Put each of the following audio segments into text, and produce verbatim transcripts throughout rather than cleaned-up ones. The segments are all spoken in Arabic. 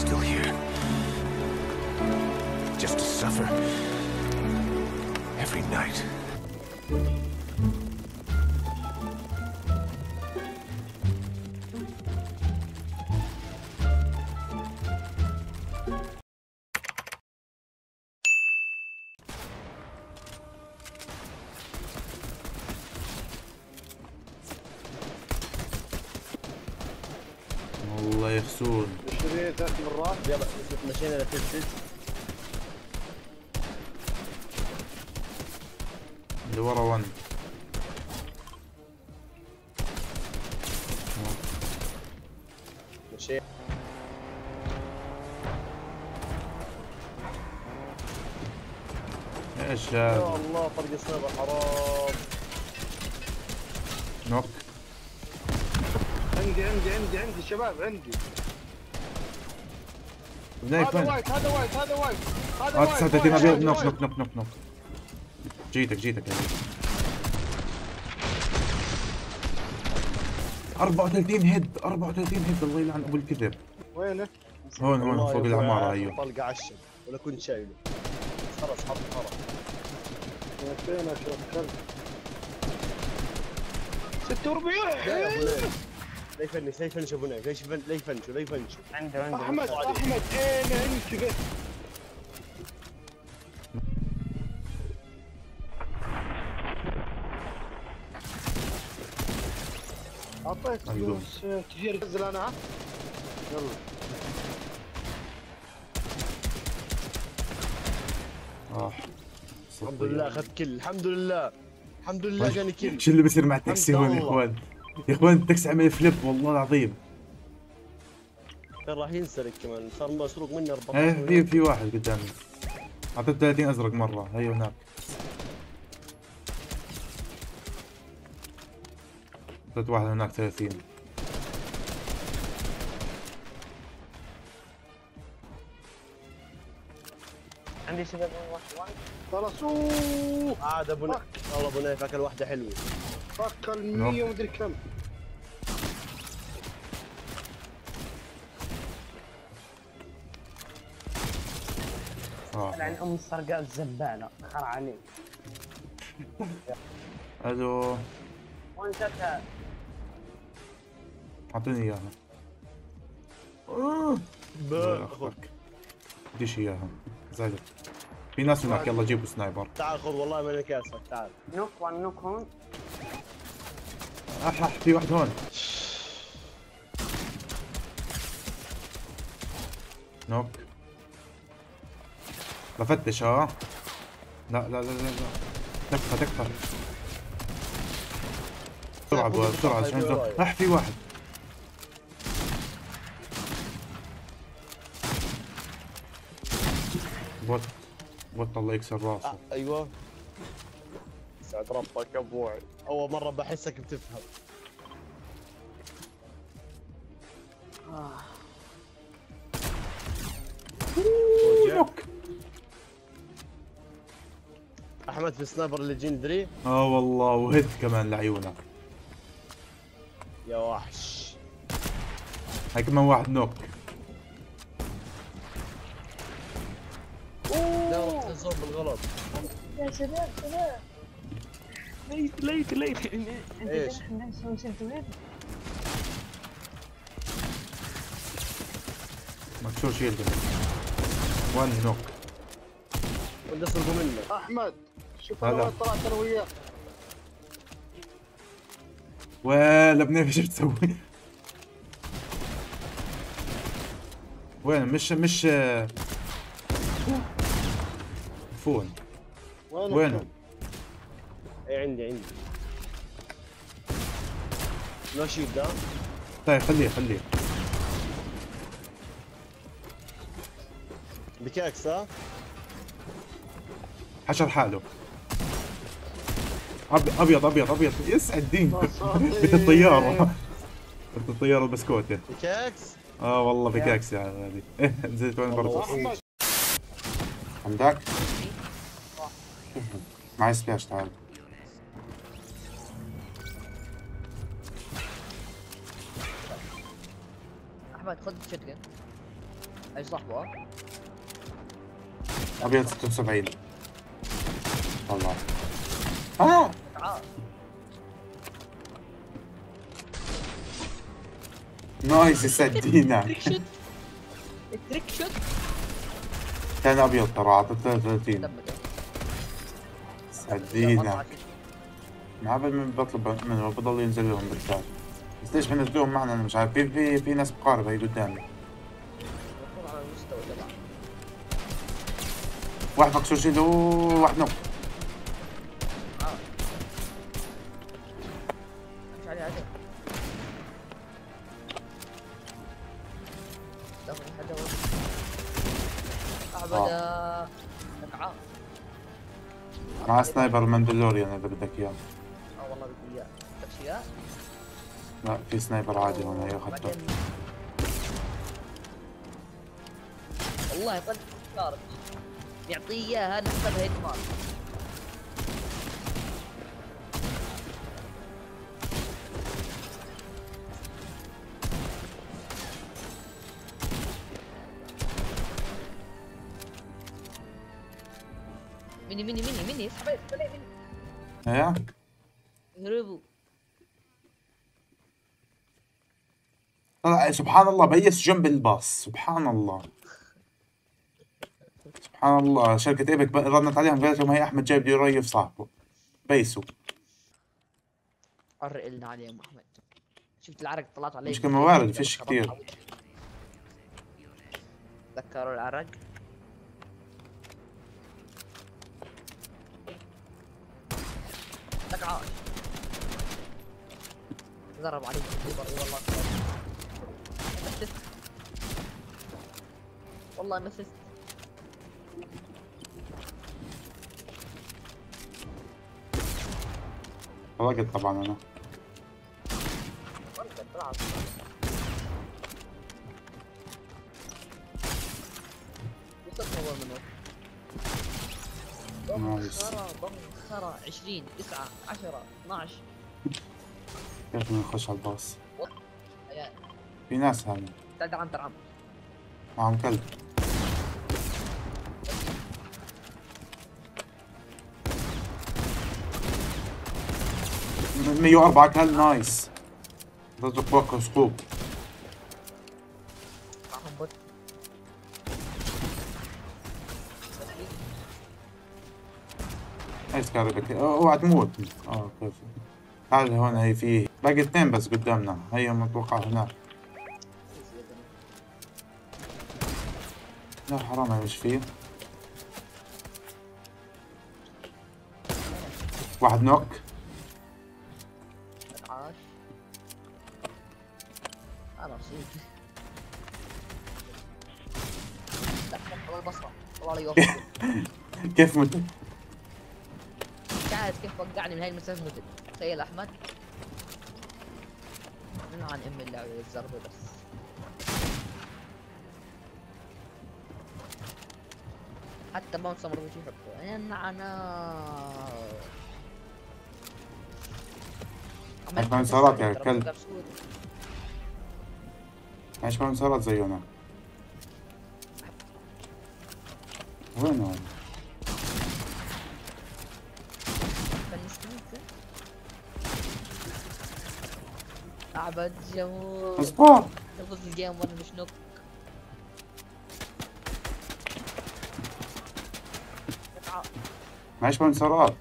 still here. Just to suffer every night. والله يخسون. اشتري ثلاث مرات. يلا مشينا لتسدد. اللي ورا ون. مشينا. ايش يا هذا؟ الله فرق السنابر حرام. نوك. عندي عندي عندي عندي شباب عندي. بداية هذا وين؟ وايت هذا وايت هذا وايت هذا اه وايت. تسعة وثلاثين ابيض. وايت، نوك وايت. نوك نوك نوك نوك. جيتك جيتك يا جيتك. أربعة وثلاثين هيد أربعة وثلاثين هيد الله يلعن ابو الكذب. وينه؟ هون هون والله فوق يا العمارة. أبوي ايوه طلقة عشب ولا كنت شايله. خلاص حط خلاص. فين اشوف كلب؟ ستة وأربعين. يا ابو نايف. لا يفنش لا يفنش ابو نايف. ليش لا يفنشوا لا يفنشوا. عنده عنده احمد احمد اين انت بس؟ اعطيك أيوه. فلوس تجي نزل انا ها؟ يلا. اه الحمد لله اخذت كل. الحمد لله الحمد لله جاني كل. شو اللي بيصير مع التاكسي الحمد هون يا لله. اخوان؟ يا اخوان التاكسي عمل فليب والله العظيم. كان راح ينسرق كمان. صار مسروق مني أربعة ايه عشر. في في واحد قدامي. اعطيته ثلاثين ازرق مرة. هي هناك. اعطيت واحد هناك ثلاثين. عندي شباب واحد واحد. خلاص اوه عاد ابو نايف. والله ابو نايف اكل واحده حلوه. فك المية ومدري كم. اه لعن ام السرقاء الزبالة خر عليك. الو وين جتها؟ اعطيني اياها. آه. با- اخذك. بديش اياها. زعلت. في ناس هناك يلا جيبوا سنايبر. تعال خذ والله ماني كاسفك. تعال. نوك وان نوك هون. اح اح في واحد هون. نوك. بفتش ها. لا لا لا لا لا. تكفى تكفى. بسرعة بسرعة بسرعة عشان نزل. اح في واحد. بوت بوت الله يكسر راسه. آه. ايوه سعد ربك يا ابوي. اول مره بحسك بتفهم. نوك. احمد في سنايبر ليجندري. اه والله وهيد كمان لعيونك. يا وحش. هاي كمان واحد نوك. لا رحت الزوم بالغلط. يا شباب شباب. ليت ليت ليت. انت إيش؟ نسوي سنتوين. مكسور شيلد. وان نوك. وين اسرقوا منك؟ احمد شوف هلا. انا وين طلعت انا وياك. ولا بنعرف ايش بتسوي. وين مش مش فون. وينك؟ وينه؟ اي عندي عندي. لا شيل ده. طيب خليه خليه. بكاكس ها؟ حشر حاله. أبي- ابيض ابيض ابيض يسعد دينكم. بيت الطيارة. بيت الطيارة البسكوتة. بكاكس؟ اه والله بكاكس يا هذه. ايه نزلت وين برضه. احمد عندك؟ معي سبلاش تعال. احمد خذ شوتجن. اي صاحبه ها؟ ابيض ستة وسبعين. والله اه تعال نايس يسدينا. تريك شوت تريك شوت. كان ابيض ترى اعطى ثلاثة وثلاثين. دمته سدينا. ما قبل من بطلب منه بضل ينزل لهم بالفعل. بس ليش بنزلوهم معنا انا مش عارف. في في في ناس مقاربة هي قدامي. المفروض على المستوى تبعه. واحد مكسور شيله واحد نوك. اه مش عليه عدل. دخل حدا اعبد نقعه. مع سنايبر ماندلوريان اذا بدك اياه. اه والله بدي اياه. بدك اياه؟ لا في سنايبر عادي هون هي اخذته. بعدين والله قد صارت يعطيه اياها نحسبها هيد مال. مني مني مني مني اسحب اسحب عليه مني. ايه هربوا. طلع سبحان الله بيس جنب الباص. سبحان الله سبحان الله. شركة ايبك ردت عليهم قالت لهم هي احمد جاي بده يريف صاحبه. بيسوا. عرق لنا عليهم احمد. شفت العرق طلعت عليه. مش كموارد فيش كثير. تذكروا العرق؟ لك عاش. ضرب عليك والله مسست. والله مسست. طلقت طبعا انا. نايس. بمخرة عشرين تسعة عشرة اثناعش. كيف نخش على الباص؟ عيال في ناس هون. تعال تعال تعال معهم كلب. مية وأربعة كلب نايس. رزق فوق سقوط. معهم بوت. ايش كاربك اوعى تموت. اه كيف. تعال هون هي فيه باقي اثنين بس قدامنا. هي متوقع هناك. لا حرام هي مش فيه. واحد نوك. عاش. انا رصيد. لا والله البصرة والله لا يوفقك. كيف مت؟ مش عارف كيف وقعني من هاي المسافة متت. تخيل احمد. من عن ام الله الزربة بس. حتى باونس مرة بيجي يحطه. انا باونسرات يا كلب. ايش باونسرات زي هنا. وين هون؟ اعبد جمهور. اصبر. نفوز الجيم وانا مش نوك. معيش باونسرات.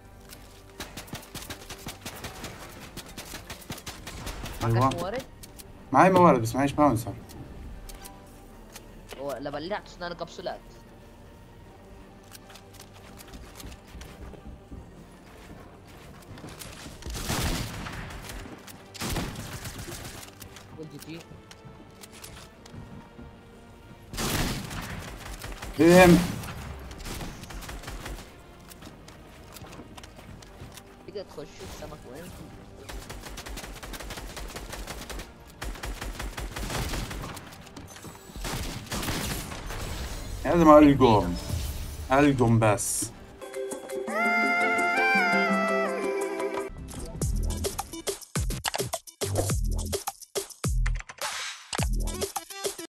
معكش موارد؟ معي موارد بس معيش باونسر. ولا بلعت اسنان كبسولات. قلت جي فين؟ تقدر تخش السمك وين؟ لازم القوم القوم بس.